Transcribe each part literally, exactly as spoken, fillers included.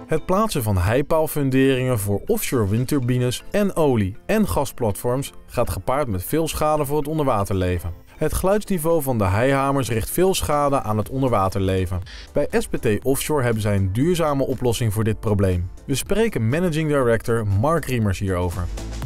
Het plaatsen van heipaalfunderingen voor offshore windturbines en olie- en gasplatforms gaat gepaard met veel schade voor het onderwaterleven. Het geluidsniveau van de heihamers richt veel schade aan het onderwaterleven. Bij S P T Offshore hebben zij een duurzame oplossing voor dit probleem. We spreken Managing Director Mark Riemers hierover.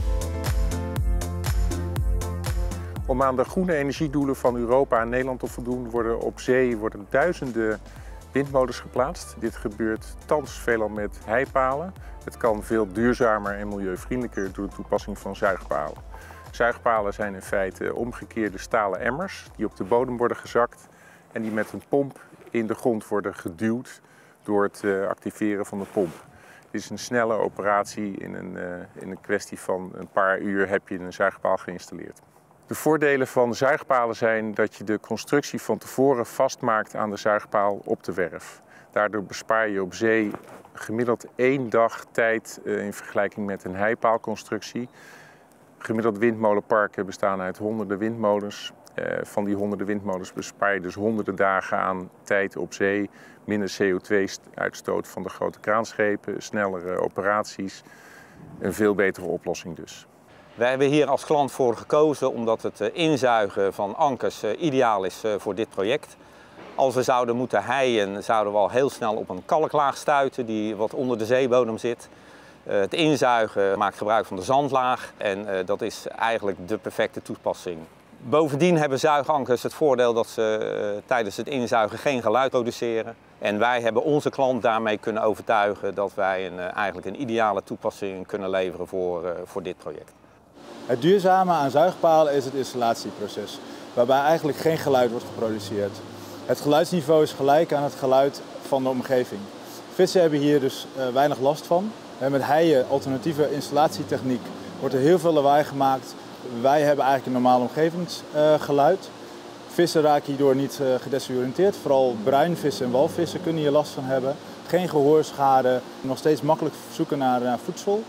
Om aan de groene energiedoelen van Europa en Nederland te voldoen, worden op zee worden duizenden windmolens geplaatst. Dit gebeurt thans veelal met heipalen. Het kan veel duurzamer en milieuvriendelijker door de toepassing van zuigpalen. Zuigpalen zijn in feite omgekeerde stalen emmers die op de bodem worden gezakt en die met een pomp in de grond worden geduwd door het activeren van de pomp. Dit is een snelle operatie. In een, in een kwestie van een paar uur heb je een zuigpaal geïnstalleerd. De voordelen van zuigpalen zijn dat je de constructie van tevoren vastmaakt aan de zuigpaal op de werf. Daardoor bespaar je op zee gemiddeld één dag tijd in vergelijking met een heipaalconstructie. Gemiddeld windmolenparken bestaan uit honderden windmolens. Van die honderden windmolens bespaar je dus honderden dagen aan tijd op zee. Minder C O twee uitstoot van de grote kraanschepen, snellere operaties. Een veel betere oplossing dus. Wij hebben hier als klant voor gekozen omdat het inzuigen van ankers ideaal is voor dit project. Als we zouden moeten heien, zouden we al heel snel op een kalklaag stuiten die wat onder de zeebodem zit. Het inzuigen maakt gebruik van de zandlaag en dat is eigenlijk de perfecte toepassing. Bovendien hebben zuigankers het voordeel dat ze tijdens het inzuigen geen geluid produceren. En wij hebben onze klant daarmee kunnen overtuigen dat wij een, eigenlijk een ideale toepassing kunnen leveren voor, voor dit project. Het duurzame aan zuigpalen is het installatieproces, waarbij eigenlijk geen geluid wordt geproduceerd. Het geluidsniveau is gelijk aan het geluid van de omgeving. Vissen hebben hier dus uh, weinig last van. En met heien, alternatieve installatietechniek, wordt er heel veel lawaai gemaakt. Wij hebben eigenlijk een normaal omgevingsgeluid. Uh, vissen raken hierdoor niet uh, gedesoriënteerd. Vooral bruinvissen en walvissen kunnen hier last van hebben. Geen gehoorschade, nog steeds makkelijk zoeken naar, naar voedsel.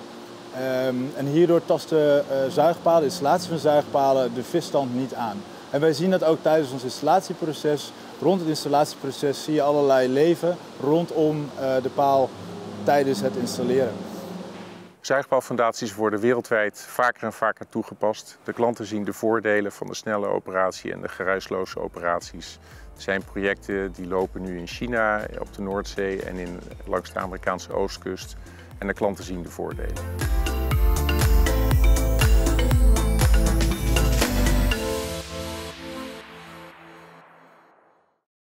Um, en hierdoor tasten uh, zuigpalen, de installatie van zuigpalen, de visstand niet aan. En wij zien dat ook tijdens ons installatieproces. Rond het installatieproces zie je allerlei leven rondom uh, de paal tijdens het installeren. Zuigpaalfundaties worden wereldwijd vaker en vaker toegepast. De klanten zien de voordelen van de snelle operatie en de geruisloze operaties. Er zijn projecten die lopen nu in China, op de Noordzee en in, langs de Amerikaanse oostkust. En de klanten zien de voordelen.